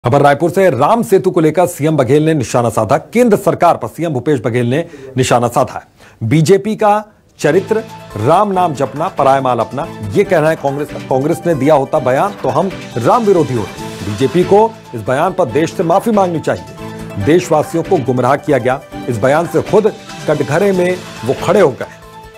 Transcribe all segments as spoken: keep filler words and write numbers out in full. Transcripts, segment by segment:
खबर रायपुर से। राम सेतु को लेकर सीएम बघेल ने निशाना साधा। केंद्र सरकार पर सीएम भूपेश बघेल ने निशाना साधा है। बीजेपी का चरित्र राम नाम जपना, पराया माल अपना, यह कहना है कांग्रेस का। कांग्रेस ने दिया होता बयान तो हम राम विरोधी होते। बीजेपी को इस बयान पर देश से माफी मांगनी चाहिए। देशवासियों को गुमराह किया गया। इस बयान से खुद कटघरे में वो खड़े हो गए।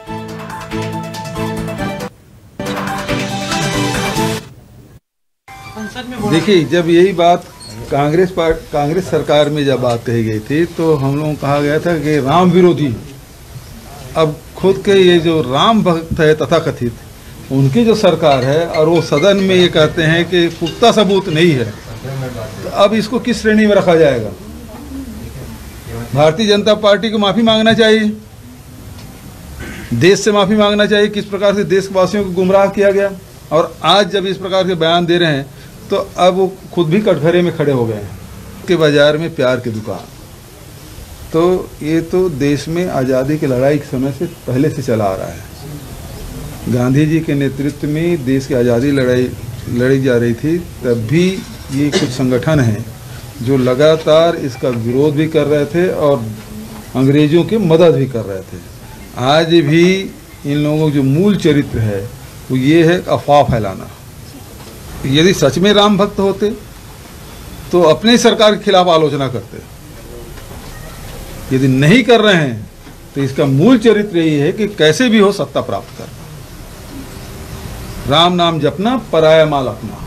देखिए, जब यही बात कांग्रेस पार्ट कांग्रेस सरकार में जब बात कही गई थी तो हम लोगों को कहा गया था कि राम विरोधी। अब खुद के ये जो राम भक्त है तथाकथित, उनकी जो सरकार है और वो सदन में ये कहते हैं कि पुख्ता सबूत नहीं है, तो अब इसको किस श्रेणी में रखा जाएगा? भारतीय जनता पार्टी को माफी मांगना चाहिए, देश से माफी मांगना चाहिए। किस प्रकार से देशवासियों को गुमराह किया गया, और आज जब इस प्रकार के बयान दे रहे हैं तो अब वो खुद भी कटघरे में खड़े हो गए हैं। के बाजार में प्यार की दुकान, तो ये तो देश में आज़ादी की लड़ाई के समय से पहले से चला आ रहा है। गांधी जी के नेतृत्व में देश की आज़ादी लड़ाई लड़ी जा रही थी, तब भी ये कुछ संगठन हैं जो लगातार इसका विरोध भी कर रहे थे और अंग्रेज़ों की मदद भी कर रहे थे। आज भी इन लोगों का जो मूल चरित्र है वो ये है अफवाह फैलाना। यदि सच में राम भक्त होते तो अपने सरकार के खिलाफ आलोचना करते। यदि नहीं कर रहे हैं तो इसका मूल चरित्र यही है कि कैसे भी हो सत्ता प्राप्त करना, राम नाम जपना, पराया माल अपना।